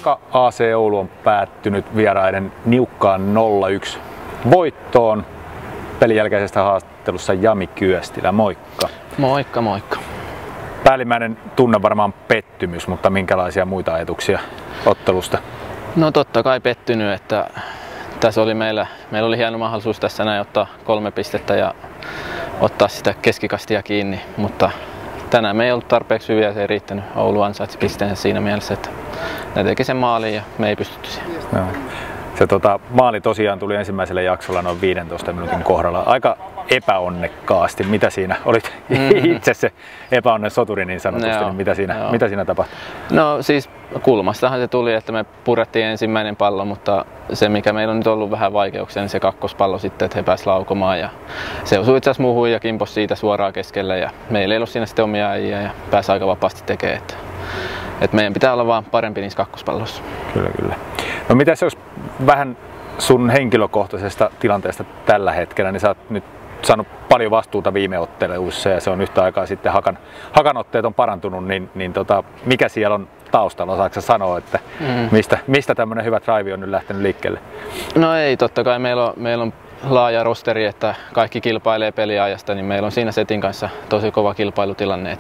Haka AC Oulu on päättynyt vieraiden niukkaan 0-1 voittoon. Pelin jälkeisestä haastattelussa Jami Kyöstilä, moikka. Moikka, moikka. Päällimmäinen tunne varmaan pettymys, mutta minkälaisia muita ajatuksia ottelusta? No totta kai pettynyt, että tässä oli meillä oli hieno mahdollisuus tässä näin ottaa 3 pistettä ja ottaa sitä keskikastia kiinni, mutta tänään me ei ollut tarpeeksi hyviä ja se ei riittänyt. Oulu ansaitsi pisteensä siinä mielessä, että ne teki sen maalin ja me ei pystytty siihen. No. Se maali tosiaan tuli ensimmäisellä jaksolla noin 15 minuutin kohdalla. Aika epäonnekkaasti. Mitä siinä? Olit itse se epäonnen soturi niin sanotusti, niin mitä siinä tapahtui? No siis kulmastahan se tuli, että me purettiin ensimmäinen pallo, mutta se mikä meillä on nyt ollut vähän vaikeuksia, niin se kakkospallo sitten, että he pääsivät laukomaan ja se osui itse asiassa muuhun ja kimposi siitä suoraan keskelle ja meillä ei ollut siinä sitten omia äijä ja pääsi aika vapaasti tekemään. Että meidän pitää olla vaan parempi niissä kakkospalloissa. Kyllä. No mitä se olisi vähän sun henkilökohtaisesta tilanteesta tällä hetkellä, niin sä oot nyt saanut paljon vastuuta viime otteluissa ja se on yhtä aikaa sitten Hakan otteet on parantunut, niin mikä siellä on taustalla? Osaatko sanoa, että mistä tämmöinen hyvä drive on nyt lähtenyt liikkeelle? No ei, totta kai meillä on laaja rosteri, että kaikki kilpailee peliajasta, niin meillä on siinä setin kanssa tosi kova kilpailutilanne,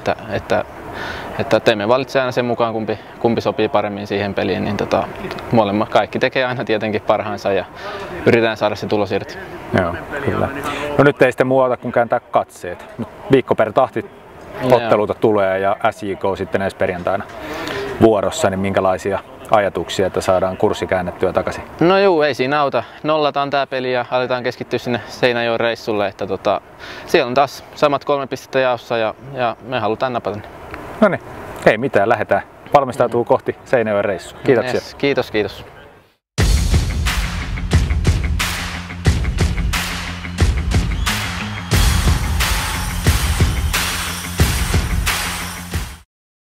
että teemme valitsee aina sen mukaan, kumpi sopii paremmin siihen peliin, niin molemmat kaikki tekee aina tietenkin parhaansa ja yritetään saada se tulos irti. Joo, kyllä. No nyt ei sitten muuta kuin kääntää katseet. Nyt viikko per tahti otteluita tulee ja SJK sitten ensi perjantaina vuorossa, niin minkälaisia ajatuksia, että saadaan kurssi käännettyä takaisin? No juu, ei siinä auta. Nollataan tää peli ja aletaan keskittyä sinne Seinäjoen reissulle, että siellä on taas samat 3 pistettä jaossa ja me halutaan napata ne. No niin, ei mitään, lähdetään. Valmistautuu kohti Seinäjoen reissua. Kiitoksia. Yes, kiitos.